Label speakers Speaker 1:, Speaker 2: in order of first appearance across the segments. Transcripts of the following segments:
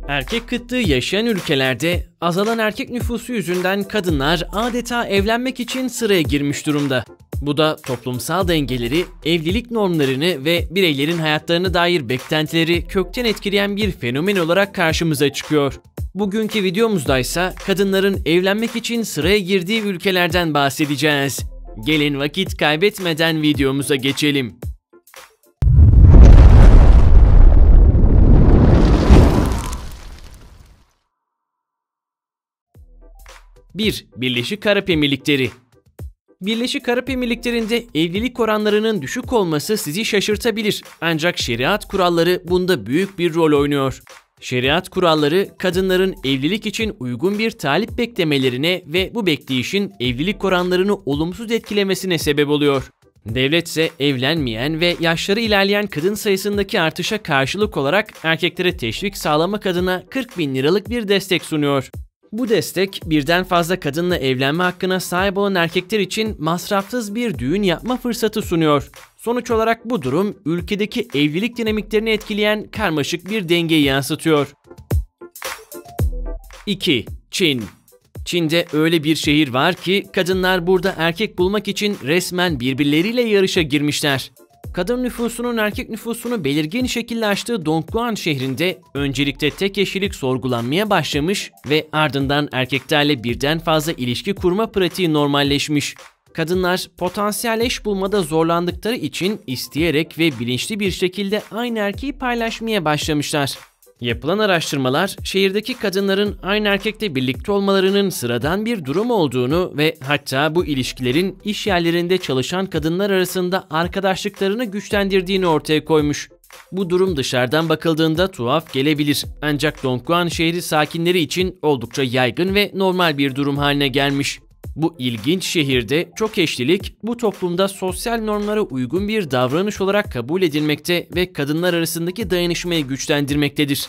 Speaker 1: Erkek kıtlığı yaşayan ülkelerde azalan erkek nüfusu yüzünden kadınlar adeta evlenmek için sıraya girmiş durumda. Bu da toplumsal dengeleri, evlilik normlarını ve bireylerin hayatlarına dair beklentileri kökten etkileyen bir fenomen olarak karşımıza çıkıyor. Bugünkü videomuzda ise kadınların evlenmek için sıraya girdiği ülkelerden bahsedeceğiz. Gelin vakit kaybetmeden videomuza geçelim. 1. Birleşik Arap Emirlikleri. Birleşik Arap Emirlikleri'nde evlilik oranlarının düşük olması sizi şaşırtabilir. Ancak şeriat kuralları bunda büyük bir rol oynuyor. Şeriat kuralları kadınların evlilik için uygun bir talip beklemelerine ve bu bekleyişin evlilik oranlarını olumsuz etkilemesine sebep oluyor. Devlet ise evlenmeyen ve yaşları ilerleyen kadın sayısındaki artışa karşılık olarak erkeklere teşvik sağlamak adına 40.000 liralık bir destek sunuyor. Bu destek birden fazla kadınla evlenme hakkına sahip olan erkekler için masrafsız bir düğün yapma fırsatı sunuyor. Sonuç olarak bu durum ülkedeki evlilik dinamiklerini etkileyen karmaşık bir dengeyi yansıtıyor. 2. Çin. Çin'de öyle bir şehir var ki kadınlar burada erkek bulmak için resmen birbirleriyle yarışa girmişler. Kadın nüfusunun erkek nüfusunu belirgin şekilde aştığı Dongguan şehrinde öncelikle tek eşlilik sorgulanmaya başlamış ve ardından erkeklerle birden fazla ilişki kurma pratiği normalleşmiş. Kadınlar potansiyel eş bulmada zorlandıkları için isteyerek ve bilinçli bir şekilde aynı erkeği paylaşmaya başlamışlar. Yapılan araştırmalar şehirdeki kadınların aynı erkekle birlikte olmalarının sıradan bir durum olduğunu ve hatta bu ilişkilerin iş yerlerinde çalışan kadınlar arasında arkadaşlıklarını güçlendirdiğini ortaya koymuş. Bu durum dışarıdan bakıldığında tuhaf gelebilir ancak Dongguan şehri sakinleri için oldukça yaygın ve normal bir durum haline gelmiş. Bu ilginç şehirde çok eşlilik bu toplumda sosyal normlara uygun bir davranış olarak kabul edilmekte ve kadınlar arasındaki dayanışmayı güçlendirmektedir.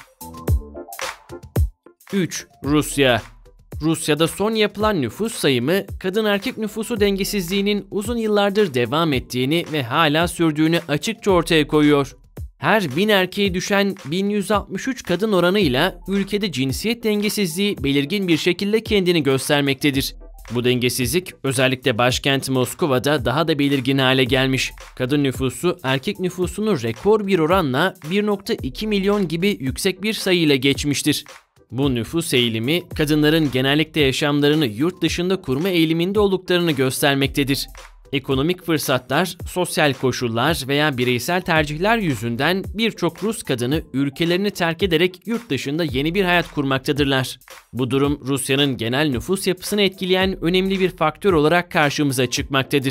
Speaker 1: 3. Rusya. Rusya'da son yapılan nüfus sayımı kadın erkek nüfusu dengesizliğinin uzun yıllardır devam ettiğini ve hala sürdüğünü açıkça ortaya koyuyor. Her 1000 erkeğe düşen 1163 kadın oranıyla ülkede cinsiyet dengesizliği belirgin bir şekilde kendini göstermektedir. Bu dengesizlik özellikle başkent Moskova'da daha da belirgin hale gelmiş. Kadın nüfusu erkek nüfusunu rekor bir oranla 1,2 milyon gibi yüksek bir sayıyla geçmiştir. Bu nüfus eğilimi kadınların genellikle yaşamlarını yurt dışında kurma eğiliminde olduklarını göstermektedir. Ekonomik fırsatlar, sosyal koşullar veya bireysel tercihler yüzünden birçok Rus kadını ülkelerini terk ederek yurt dışında yeni bir hayat kurmaktadırlar. Bu durum Rusya'nın genel nüfus yapısını etkileyen önemli bir faktör olarak karşımıza çıkmaktadır.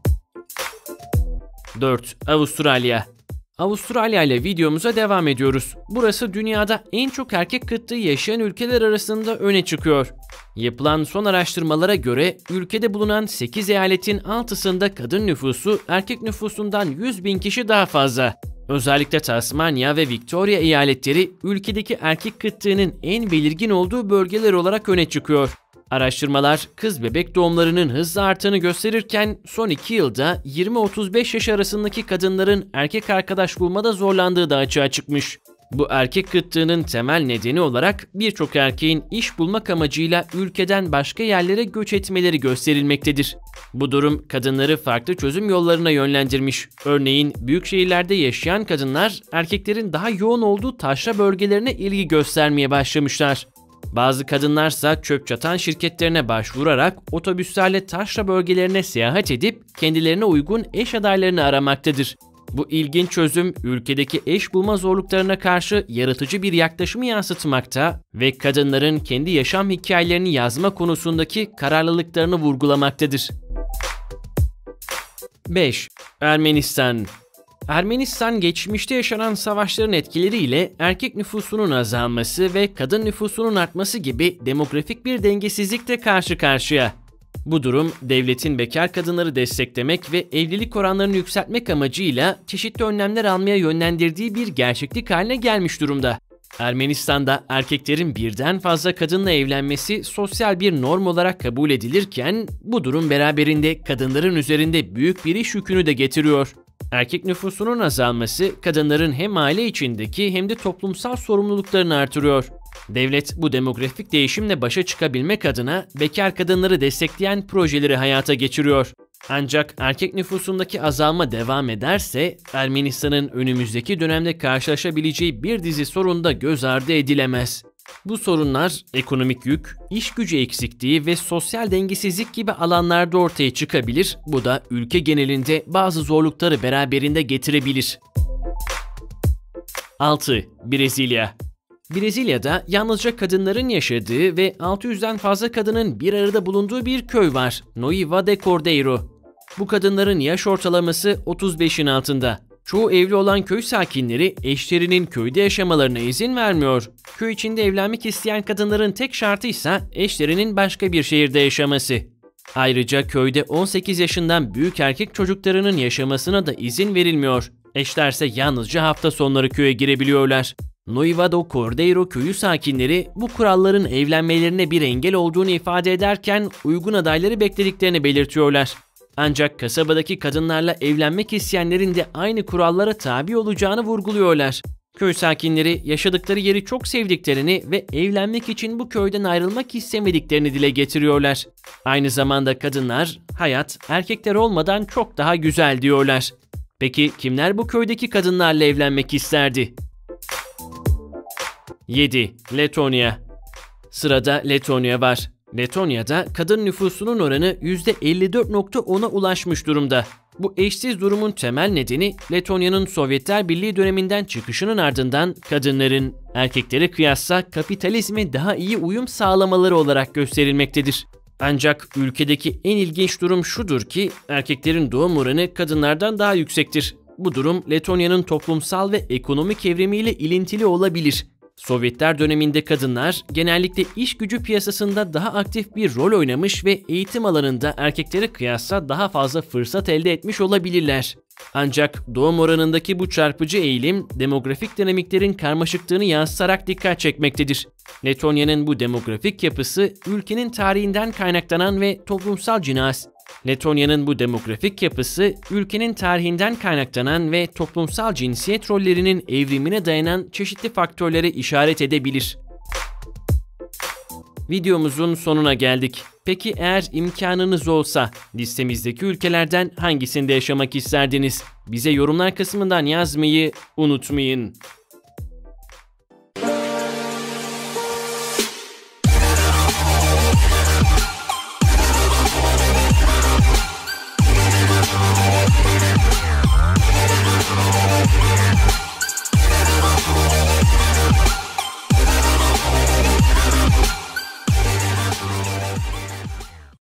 Speaker 1: 4. Avustralya. Avustralya ile videomuza devam ediyoruz. Burası dünyada en çok erkek kıtlığı yaşayan ülkeler arasında öne çıkıyor. Yapılan son araştırmalara göre ülkede bulunan 8 eyaletin 6'sında kadın nüfusu erkek nüfusundan 100.000 kişi daha fazla. Özellikle Tasmanya ve Victoria eyaletleri ülkedeki erkek kıtlığının en belirgin olduğu bölgeler olarak öne çıkıyor. Araştırmalar kız bebek doğumlarının hızla arttığını gösterirken son 2 yılda 20-35 yaş arasındaki kadınların erkek arkadaş bulmada zorlandığı da açığa çıkmış. Bu erkek kıtlığının temel nedeni olarak birçok erkeğin iş bulmak amacıyla ülkeden başka yerlere göç etmeleri gösterilmektedir. Bu durum kadınları farklı çözüm yollarına yönlendirmiş. Örneğin büyük şehirlerde yaşayan kadınlar erkeklerin daha yoğun olduğu taşra bölgelerine ilgi göstermeye başlamışlar. Bazı kadınlarsa çöp çatan şirketlerine başvurarak otobüslerle taşra bölgelerine seyahat edip kendilerine uygun eş adaylarını aramaktadır. Bu ilginç çözüm ülkedeki eş bulma zorluklarına karşı yaratıcı bir yaklaşımı yansıtmakta ve kadınların kendi yaşam hikayelerini yazma konusundaki kararlılıklarını vurgulamaktadır. 5. Ermenistan. Ermenistan geçmişte yaşanan savaşların etkileriyle erkek nüfusunun azalması ve kadın nüfusunun artması gibi demografik bir dengesizlikle karşı karşıya. Bu durum devletin bekar kadınları desteklemek ve evlilik oranlarını yükseltmek amacıyla çeşitli önlemler almaya yönlendirdiği bir gerçeklik haline gelmiş durumda. Ermenistan'da erkeklerin birden fazla kadınla evlenmesi sosyal bir norm olarak kabul edilirken bu durum beraberinde kadınların üzerinde büyük bir iş yükünü de getiriyor. Erkek nüfusunun azalması kadınların hem aile içindeki hem de toplumsal sorumluluklarını artırıyor. Devlet bu demografik değişimle başa çıkabilmek adına bekar kadınları destekleyen projeleri hayata geçiriyor. Ancak erkek nüfusundaki azalma devam ederse Ermenistan'ın önümüzdeki dönemde karşılaşabileceği bir dizi sorun da göz ardı edilemez. Bu sorunlar ekonomik yük, iş gücü eksikliği ve sosyal dengesizlik gibi alanlarda ortaya çıkabilir. Bu da ülke genelinde bazı zorlukları beraberinde getirebilir. 6. Brezilya. Brezilya'da yalnızca kadınların yaşadığı ve 600'den fazla kadının bir arada bulunduğu bir köy var. Noiva de Cordeiro. Bu kadınların yaş ortalaması 35'in altında. Çoğu evli olan köy sakinleri eşlerinin köyde yaşamalarına izin vermiyor. Köy içinde evlenmek isteyen kadınların tek şartı ise eşlerinin başka bir şehirde yaşaması. Ayrıca köyde 18 yaşından büyük erkek çocuklarının yaşamasına da izin verilmiyor. Eşlerse yalnızca hafta sonları köye girebiliyorlar. Noiva do Cordeiro köyü sakinleri bu kuralların evlenmelerine bir engel olduğunu ifade ederken uygun adayları beklediklerini belirtiyorlar. Ancak kasabadaki kadınlarla evlenmek isteyenlerin de aynı kurallara tabi olacağını vurguluyorlar. Köy sakinleri yaşadıkları yeri çok sevdiklerini ve evlenmek için bu köyden ayrılmak istemediklerini dile getiriyorlar. Aynı zamanda kadınlar, hayat erkekler olmadan çok daha güzel diyorlar. Peki kimler bu köydeki kadınlarla evlenmek isterdi? 7. Letonya. Sırada Letonya var. Letonya'da kadın nüfusunun oranı %54.10'a ulaşmış durumda. Bu eşsiz durumun temel nedeni Letonya'nın Sovyetler Birliği döneminden çıkışının ardından kadınların erkeklere kıyasla kapitalizme daha iyi uyum sağlamaları olarak gösterilmektedir. Ancak ülkedeki en ilginç durum şudur ki erkeklerin doğum oranı kadınlardan daha yüksektir. Bu durum Letonya'nın toplumsal ve ekonomik evrimiyle ilintili olabilir. Sovyetler döneminde kadınlar genellikle iş gücü piyasasında daha aktif bir rol oynamış ve eğitim alanında erkeklere kıyasla daha fazla fırsat elde etmiş olabilirler. Ancak doğum oranındaki bu çarpıcı eğilim demografik dinamiklerin karmaşıklığını yansıtarak dikkat çekmektedir. Letonya'nın bu demografik yapısı ülkenin tarihinden kaynaklanan ve toplumsal cinsiyet rollerinin evrimine dayanan çeşitli faktörlere işaret edebilir. Videomuzun sonuna geldik. Peki eğer imkanınız olsa listemizdeki ülkelerden hangisinde yaşamak isterdiniz? Bize yorumlar kısmından yazmayı unutmayın.